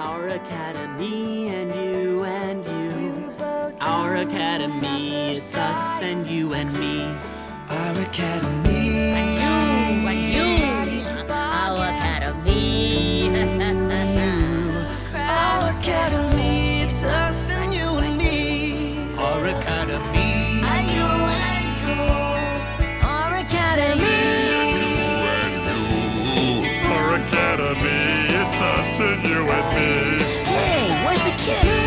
Our academy and you and you. Our academy, it's us and you and me. Our academy. And you. Our academy. Our academy, it's us and you and me. Our academy. And you and you. Our academy. Our academy, it's us and you and me. Hey, where's the kid?